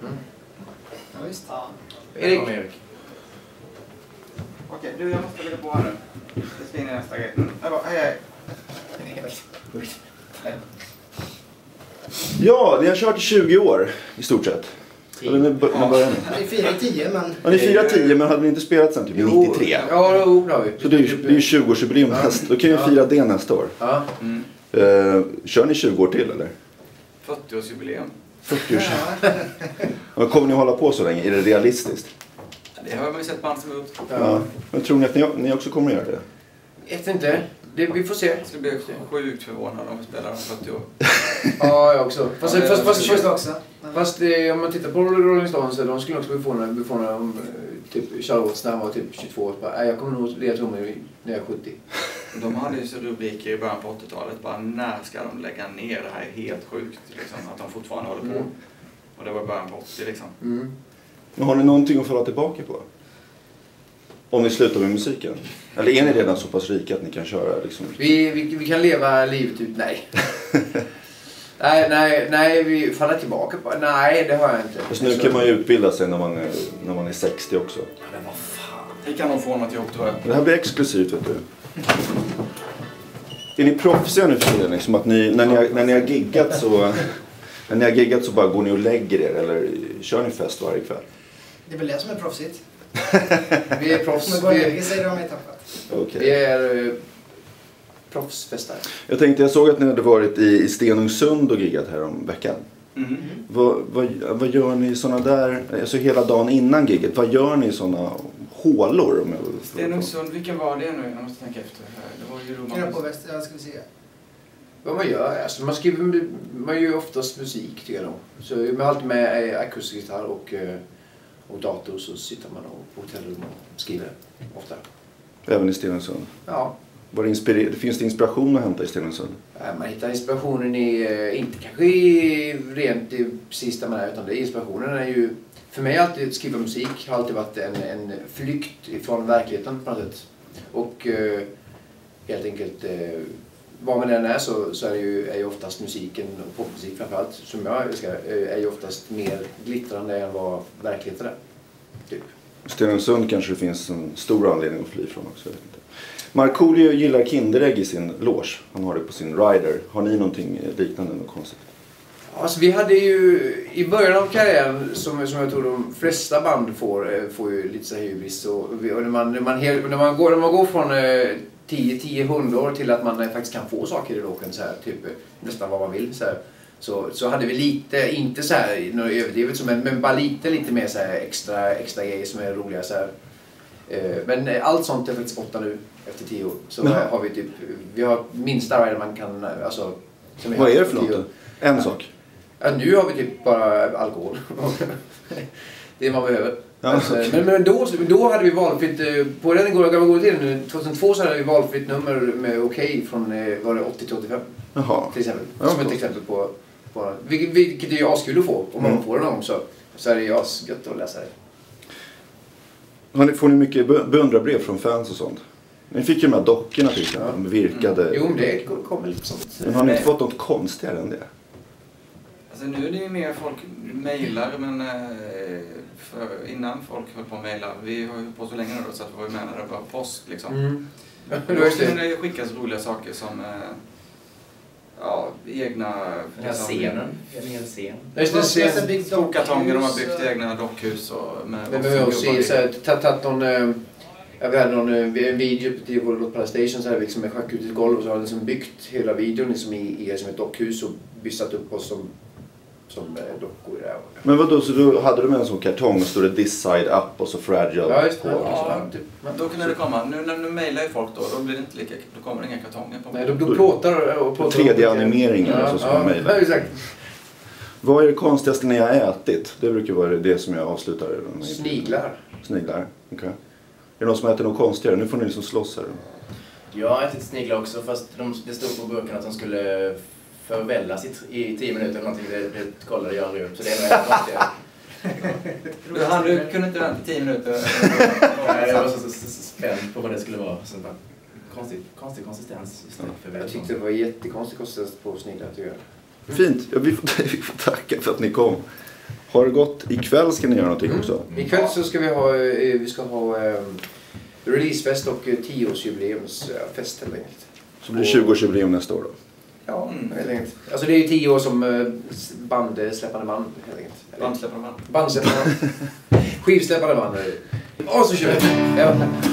Ja, visst. Ja. Erik. Okej, du, jag måste lägga på här nu. Det ska in i nästa grej. Hej. Ja, ni har kört i 20 år i stort sett. Eller nu börjar ni. Ja, ni firar 10, men... Ja, ni firar 10, men hade ni inte spelat sen typ 93? Ja, det har vi. Så det är ju 20-årsjubileum nästa. Då kan vi fira det nästa år. Ja. Kör ni 20 år till eller? 40-årsjubileum. 40 år sedan. Men kommer ni hålla på så länge? Är det realistiskt? Det har man ju sett band som gjort. Ja. Men tror ni att ni också kommer att göra det? Jag vet inte. Vi får se. Jag skulle bli sjukt förvånad om vi spelar om 40 år. Ja, jag också. Fast om man tittar på Rolling Stones, de skulle också befåna om typ Charlotte när han var typ 22 år. Jag kommer nog leda trummor när jag är 70. De hade ju så rubriker i början på 80-talet. Bara när ska de lägga ner? Det här är helt sjukt. Liksom, att de fortfarande håller på. Och det var början på 80 liksom. Men har ni någonting att falla tillbaka på? Om ni slutar med musiken? Eller är ni redan så pass rika att ni kan köra liksom? Vi kan leva livet ut. Nej. nej, vi faller tillbaka på. Nej, det har jag inte. Fast nu kan man ju utbilda sig när man är 60 också. Ja, men vad fan. Det kan nog få något jobb, tror jag. Det här blir exklusivt, vet du. Är ni proffsiga nu för tiden? Liksom att när ni har giggat så... När ni har giggat så bara går ni och lägger er? Eller kör ni fest varje kväll? Det är väl det som är proffsigt. Vi är proffs. Men går lägger sig, de har tappat. Okay. Vi är proffsfestare. Jag såg att ni hade varit i Stenungsund och giggat här om veckan. Vad gör ni såna där, alltså hela dagen innan gigget? Vad gör ni i såna hålor? Stenungsund, vilken var det nu? Jag måste tänka efter. Det var ju Roman. På väst, jag ska vi se. Vad man gör, alltså man gör oftast musik tycker jag nog. Så man har alltid med akustisk gitarr och dator, så sitter man på hotellrum och skriver ofta. Även i Stenungsund? Ja. Finns det inspiration att hämta i Stenungsund? Man hittar inspirationen inte kanske rent precis där man är, utan inspirationen är ju, för mig alltid att skriva musik har alltid varit en flykt från verkligheten på något sätt. Och helt enkelt vad man än är så är ju oftast musiken, och popmusik framförallt, som jag älskar, är ju oftast mer glittrande än vad verkligheten är. Typ. Stenungsund kanske det finns en stor anledning att fly från också. Markoolio gillar Kinderägg i sin loge. Han har det på sin rider. Har ni någonting liknande, något konstigt? Alltså vi hade ju i början av karriären som jag tror de flesta band får ju lite så här hybris, och när man går från 10-100 år till att man faktiskt kan få saker i logen så här, typ nästan vad man vill så här. Så hade vi lite, inte så här något överdrivet, men bara lite mer så här extra grejer som är roliga så här. Men allt sånt är faktiskt borta nu efter 10 år. Så har vi typ, vi har minsta rider man kan, alltså. Vad är det för något? En sak? Ja, nu har vi typ bara alkohol. Det är man behöver. Ja, alltså, okay. Men då hade vi valfritt, på den gamla tiden nu, 2002 så hade vi valfritt nummer med okej från var det 80 till 85. Jaha. Till exempel. Ja, som ett exempel på vilket är ju askul att få. Om man får det någon gång så är det ju asgött att läsa det. Får ni mycket beundrarbrev från fans och sånt? Ni fick ju de här dockorna till exempel, de virkade. Jo, men det kommer lite sånt. Men har ni inte fått något konstigare än det? Alltså nu är det ju mer folk mejlar, men innan folk höll på att mejla. Vi har ju på så länge nu då, så att vi var ju med när det var post liksom. Då kunde det skickas roliga saker som egna... Den här scenen. En hel scen. Storkartonger, de har byggt egna dockhus och med... Men vi har också tagit någon... Vi hade en video till vår låt Playstation så här liksom med schack ut i ett golv, och så har liksom byggt hela videon liksom i som ett dockhus och byssat upp oss som dockor där. Men vadå, så då hade du med en sån kartong och stod det this side up och så fragile? Ja, just det. Ja, då kunde det komma. Nu när du mejlar folk då blir det inte lika, då kommer det inga kartonger på mig. Nej, då plåtar och 3D-animeringen som mejlar. Ja, exakt. Vad är det konstigaste ni har ätit? Det brukar vara det som jag avslutar. Sniglar. Sniglar, okej. Okay. Är det någon som äter något konstigare? Nu får ni liksom slåss här. Jag har ätit sniglar också, fast det stod på burken att de skulle förvällas i 10 minuter eller någonting. Det kollade jag aldrig upp, så det är nog helt konstigt. Du kunde inte vänta 10 minuter? Jag var så spänd på vad det skulle vara. Så bara, konstig konsistens. Jag tyckte det var jättekonstig konsistens på sniglar, tycker jag. Fint. Vi får tacka för att ni kom. Har det gått? Ikväll ska ni göra någonting också? Ikväll så ska vi ska ha releasefest och 10-årsjubileumsfest helt enkelt. Så blir det 20-årsjubileum nästa år då? Ja, helt enkelt. Alltså det är ju 10 år som bandsläppande band helt enkelt. Bandsläppande band. Skivsläppande band. Och så kör vi. Ja.